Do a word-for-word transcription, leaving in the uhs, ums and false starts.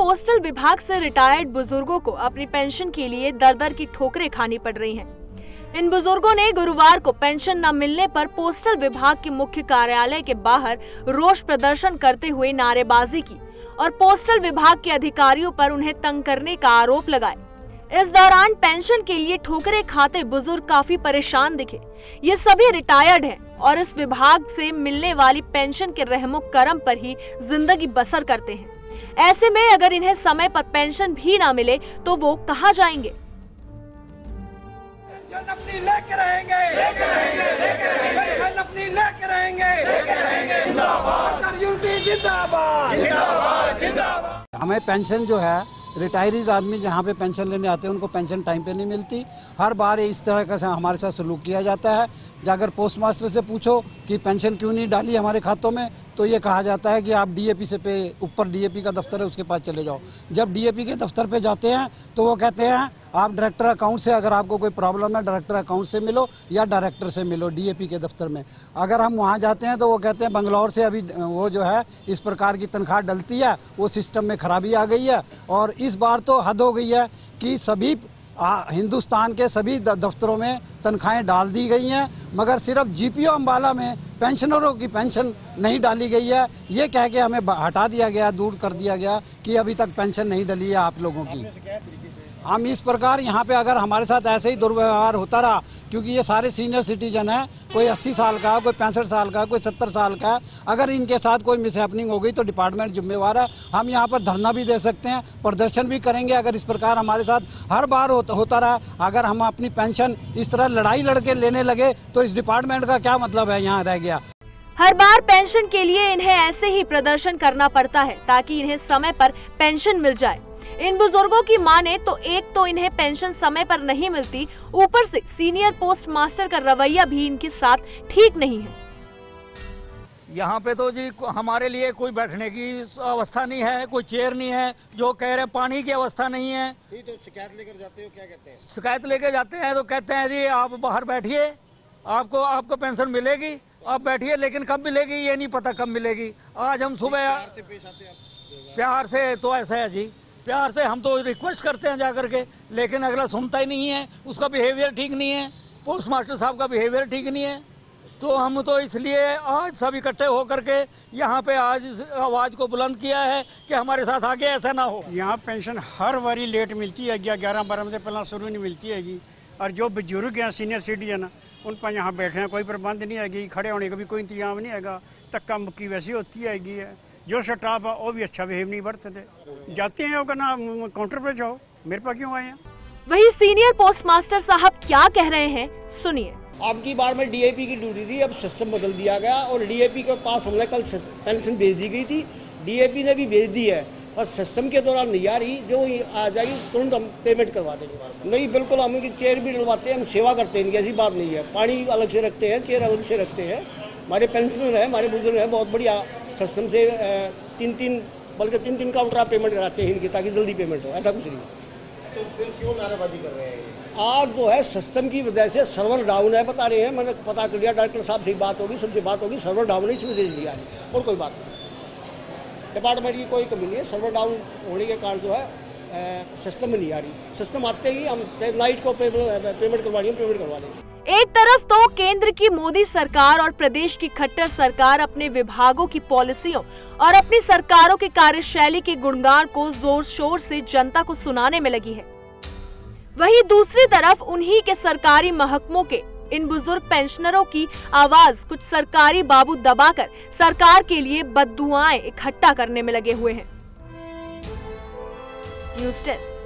Postal विभाग से retired बुजुर्गों को अपनी पेंशन के लिए दर दर की ठोकरें खानी पड़ रही हैं। इन बुजुर्गों ने गुरुवार को पेंशन न मिलने पर पोस्टल विभाग के मुख्य कार्यालय के बाहर रोष प्रदर्शन करते हुए नारेबाजी की और पोस्टल विभाग के अधिकारियों पर उन्हें तंग करने का आरोप लगाया। इस दौरान पेंशन के लिए ठोकरें खाते बुजुर्ग काफी परेशान दिखे। ये सभी रिटायर्ड हैं और इस विभाग से मिलने वाली पेंशन के रहमो करम पर ही जिंदगी बसर करते हैं। ऐसे में अगर इन्हें समय पर पेंशन भी ना मिले तो वो कहाँ जाएंगे? पेंशन अपनी लेके रहेंगे, लेके रहेंगे, लेके रहेंगे, पेंशन अपनी लेके रहेंगे, लेके रहेंगे, जिंदाबाद, यूटी जिंदाबाद, जिंदाबाद, जिंदाबाद। हमें पेंशन जो है रिटायरीज आदमी जहाँ पे पेंशन लेने आते हैं उनको पेंशन टाइम पे नहीं मिलती। हर बार इस तरह का हमारे साथ सलूक किया जाता है। अगर पोस्ट मास्टर से पूछो कि पेंशन क्यों नहीं डाली हमारे खातों में, तो ये कहा जाता है कि आप डीएपी से पे ऊपर डीएपी का दफ्तर है उसके पास चले जाओ। जब डीएपी के दफ्तर पे जाते हैं तो वो कहते हैं आप डायरेक्टर अकाउंट से, अगर आपको कोई प्रॉब्लम है डायरेक्टर अकाउंट से मिलो या डायरेक्टर से मिलो डीएपी के दफ्तर में। अगर हम वहाँ जाते हैं तो वो कहते हैं बंगलौर से अभी वो जो है इस प्रकार की तनख्वाह डलती है, वो सिस्टम में खराबी आ गई है। और इस बार तो हद हो गई है कि सभी आ, हिंदुस्तान के सभी दफ्तरों में तनख्वाहें डाल दी गई हैं, मगर सिर्फ जीपीओ अम्बाला में पेंशनरों की पेंशन नहीं डाली गई है। ये कह के हमें हटा दिया गया, दूर कर दिया गया कि अभी तक पेंशन नहीं डली है आप लोगों की। हम इस प्रकार यहाँ पे अगर हमारे साथ ऐसे ही दुर्व्यवहार होता रहा, क्योंकि ये सारे सीनियर सिटीजन हैं, कोई अस्सी साल का, कोई पैंसठ साल का, कोई सत्तर साल का, अगर इनके साथ कोई मिसहैपनिंग हो गई तो डिपार्टमेंट जिम्मेवार है। हम यहाँ पर धरना भी दे सकते हैं, प्रदर्शन भी करेंगे। अगर इस प्रकार हमारे साथ हर बार होता, होता रहा, अगर हम अपनी पेंशन इस तरह लड़ाई लड़के लेने लगे तो इस डिपार्टमेंट का क्या मतलब है यहाँ रह गया। हर बार पेंशन के लिए इन्हें ऐसे ही प्रदर्शन करना पड़ता है ताकि इन्हें समय पर पेंशन मिल जाए। इन बुजुर्गों की माने तो एक तो इन्हें पेंशन समय पर नहीं मिलती, ऊपर से सीनियर पोस्ट मास्टर का रवैया भी इनके साथ ठीक नहीं है। यहाँ पे तो जी हमारे लिए कोई बैठने की अवस्था नहीं है, कोई चेयर नहीं है। जो कह रहे हैं पानी की अवस्था नहीं है। तो शिकायत लेकर जाते हो, क्या कहते हैं? शिकायत लेकर जाते हैं तो कहते हैं जी आप बाहर बैठिए, आपको आपको पेंशन मिलेगी, आप बैठिए, लेकिन कब मिलेगी ये नहीं पता कब मिलेगी। आज हम सुबह प्यार से पेश आते हैं आप? प्यार से तो ऐसा है जी, प्यार से हम तो रिक्वेस्ट करते हैं जा करके, लेकिन अगला सुनता ही नहीं है। उसका बिहेवियर ठीक नहीं है, पोस्ट मास्टर साहब का बिहेवियर ठीक नहीं है। तो हम तो इसलिए आज सब इकट्ठे होकर के यहाँ पे आज इस आवाज़ को बुलंद किया है कि हमारे साथ आगे ऐसा ना हो। यहाँ पेंशन हर बारी लेट मिलती है, ग्यारह बारह बजे पहला शुरू नहीं मिलती हैगी। और जो बुजुर्ग हैं सीनियर सिटीजन उन पर यहाँ बैठे हैं, कोई प्रबंध नहीं हैगी, खड़े होने का भी कोई इंतजाम नहीं हैगा। धक्का मुक्की वैसी होती हैगी है। जो स्टाफ है वो भी अच्छा बिहेव नहीं बढ़ते थे। जाते हैं वो ना काउंटर पे जाओ, मेरे पास क्यों आए हैं। वही सीनियर पोस्ट मास्टर साहब क्या कह रहे हैं, सुनिए। अब की बार में डीएपी की ड्यूटी थी, अब सिस्टम बदल दिया गया और डीएपी के पास हमने कल पेंशन भेज दी गई थी, डीएपी ने भी भेज दी है और सिस्टम के दौरान नहीं आ रही। जो आ जाएगी तुरंत हम पेमेंट करवा देंगे। नहीं, बिल्कुल हम इनकी चेयर भी डलवाते हैं, हम सेवा करते हैं इनकी, ऐसी बात नहीं है। पानी अलग से रखते हैं, चेयर अलग से रखते हैं। हमारे पेंशनर है, हमारे बुजुर्ग हैं, बहुत बढ़िया सिस्टम से तीन तीन बल्कि तीन तीन काउंटर आप पेमेंट कराते हैं इनकी, ताकि जल्दी पेमेंट हो। ऐसा कुछ नहीं। तो फिर क्यों नारेबाजी कर रहे हैं? आज जो है सिस्टम की वजह से सर्वर डाउन है, बता रहे हैं। मैंने पता कर लिया, डायरेक्टर साहब से बात होगी, सबसे बात होगी, सर्वर डाउन है, इस वजह से लिया है और कोई बात नहीं। डिपार्टमेंट की कोई कमी नहीं है। सर्वर डाउन होने के कारण जो है सिस्टम में नहीं आ रही। सिस्टम आते ही हम चाहे नाइट को पेमेंट करवानी है पेमेंट करवा देंगे। एक तरफ तो केंद्र की मोदी सरकार और प्रदेश की खट्टर सरकार अपने विभागों की पॉलिसियों और अपनी सरकारों की कार्यशैली के गुणगान को जोर शोर से जनता को सुनाने में लगी है। वहीं दूसरी तरफ उन्हीं के सरकारी महकमों के इन बुजुर्ग पेंशनरों की आवाज कुछ सरकारी बाबू दबाकर सरकार के लिए बद्दुआएं इकट्ठा करने में लगे हुए हैं। News desk.